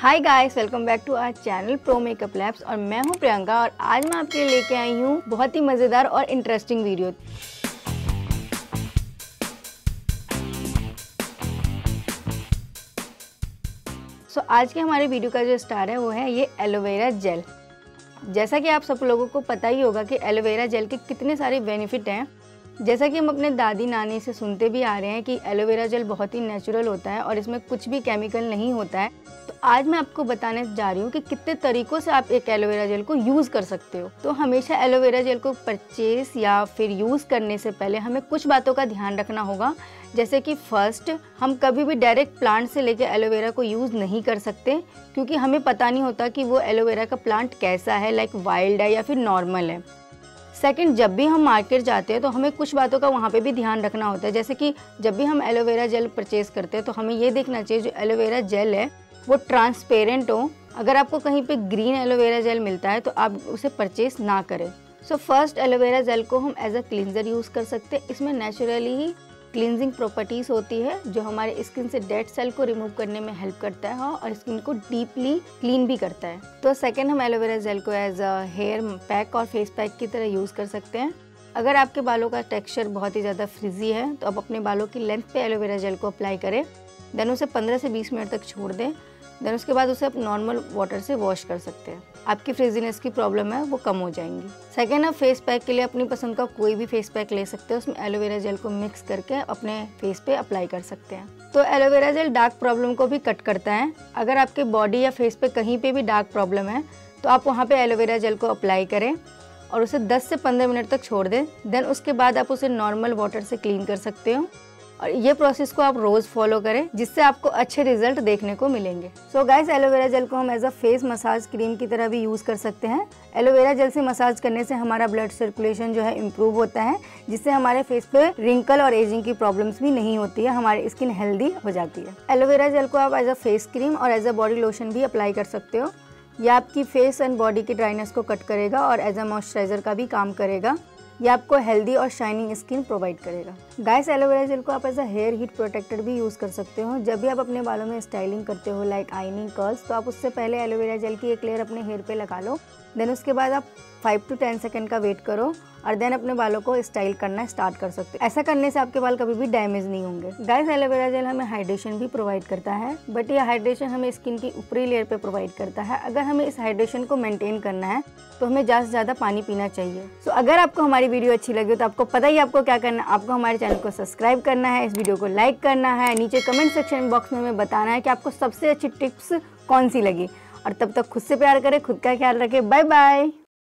Hi guys, welcome back to our channel pro makeup labs और मैं हूं प्रियंका और आज मैं आपके लिए लेके आई हूं बहुत ही मज़ेदार और इंटरेस्टिंग वीडियो। आज के हमारे वीडियो का जो स्टार है वो है ये एलोवेरा जेल। जैसा कि आप सब लोगों को पता ही होगा कि एलोवेरा जेल के कितने सारे बेनिफिट हैं। जैसा कि हम अपने दादी नानी से सुनते भी आ रहे हैं कि एलोवेरा जेल बहुत ही नेचुरल होता है और इसमें कुछ भी केमिकल नहीं होता है। तो आज मैं आपको बताने जा रही हूँ कि कितने तरीकों से आप एक एलोवेरा जेल को यूज़ कर सकते हो। तो हमेशा एलोवेरा जेल को परचेस या फिर यूज़ करने से पहले हमें कुछ बातों का ध्यान रखना होगा। जैसे कि फर्स्ट, हम कभी भी डायरेक्ट प्लांट से लेके एलोवेरा को यूज़ नहीं कर सकते क्योंकि हमें पता नहीं होता कि वो एलोवेरा का प्लांट कैसा है, लाइक वाइल्ड है या फिर नॉर्मल है। सेकंड, जब भी हम मार्केट जाते हैं तो हमें कुछ बातों का वहाँ पे भी ध्यान रखना होता है। जैसे कि जब भी हम एलोवेरा जेल परचेज करते हैं तो हमें ये देखना चाहिए जो एलोवेरा जेल है वो ट्रांसपेरेंट हो। अगर आपको कहीं पे ग्रीन एलोवेरा जेल मिलता है तो आप उसे परचेज ना करें। फर्स्ट, एलोवेरा जेल को हम एज अ क्लींजर यूज़ कर सकते हैं। इसमें नेचुरली ही क्लींजिंग प्रॉपर्टीज होती है जो हमारे स्किन से डेड सेल को रिमूव करने में हेल्प करता है और स्किन को डीपली क्लीन भी करता है। तो सेकंड, हम एलोवेरा जेल को एज अ हेयर पैक और फेस पैक की तरह यूज़ कर सकते हैं। अगर आपके बालों का टेक्सचर बहुत ही ज़्यादा फ्रिजी है तो आप अपने बालों की लेंथ पे एलोवेरा जेल को अप्लाई करें, देन उसे 15 से 20 मिनट तक छोड़ दें। देन उसके बाद उसे आप नॉर्मल वाटर से वॉश कर सकते हैं। आपकी फ्रिजीनेस की प्रॉब्लम है वो कम हो जाएंगी। सेकेंड, आप फेस पैक के लिए अपनी पसंद का कोई भी फेस पैक ले सकते हैं। उसमें एलोवेरा जेल को मिक्स करके अपने फेस पे अप्लाई कर सकते हैं। तो एलोवेरा जेल डार्क प्रॉब्लम को भी कट करता है। अगर आपके बॉडी या फेस पे कहीं पे भी डार्क प्रॉब्लम है तो आप वहाँ पे एलोवेरा जेल को अप्लाई करें और उसे 10 से 15 मिनट तक छोड़ दें। देन उसके बाद आप उसे नॉर्मल वाटर से क्लीन कर सकते हो और ये प्रोसेस को आप रोज़ फॉलो करें जिससे आपको अच्छे रिजल्ट देखने को मिलेंगे। सो गाइस, एलोवेरा जेल को हम as a face massage cream की तरह भी यूज़ कर सकते हैं। एलोवेरा जेल से मसाज करने से हमारा ब्लड सर्कुलेशन जो है इम्प्रूव होता है, जिससे हमारे फेस पे रिंकल और एजिंग की प्रॉब्लम्स भी नहीं होती है, हमारी स्किन हेल्दी हो जाती है। एलोवेरा जेल को आप एज अ फेस क्रीम और एज अ बॉडी लोशन भी अप्लाई कर सकते हो। यह आपकी फेस एंड बॉडी की ड्राइनेस को कट करेगा और एज अ मॉइस्चराइजर का भी काम करेगा। ये आपको हेल्दी और शाइनिंग स्किन प्रोवाइड करेगा। गाइस, एलोवेरा जेल को आप as a hair heat protector भी यूज़ कर सकते हो। जब भी आप अपने बालों में स्टाइलिंग करते हो लाइक आइनिंग, कर्ल्स, तो आप उससे पहले एलोवेरा जेल की एक लेयर अपने हेयर पे लगा लो। देन उसके बाद आप 5 to 10 सेकंड का वेट करो और देन अपने बालों को स्टाइल करना स्टार्ट कर सकते हो। ऐसा करने से आपके बाल कभी भी डैमेज नहीं होंगे। गाइस, एलोवेरा जेल हमें हाइड्रेशन भी प्रोवाइड करता है, बट ये हाइड्रेशन हमें स्किन की ऊपरी लेयर पे प्रोवाइड करता है। अगर हमें इस हाइड्रेशन को मेंटेन करना है तो हमें ज़्यादा से ज़्यादा पानी पीना चाहिए। अगर आपको हमारी वीडियो अच्छी लगी तो आपको पता ही आपको क्या करना है। आपको हमारे चैनल को सब्सक्राइब करना है, इस वीडियो को लाइक करना है, नीचे कमेंट सेक्शन बॉक्स में हमें बताना है कि आपको सबसे अच्छी टिप्स कौन सी लगी। और तब तक खुद से प्यार करें, खुद का ख्याल रखें। Bye bye.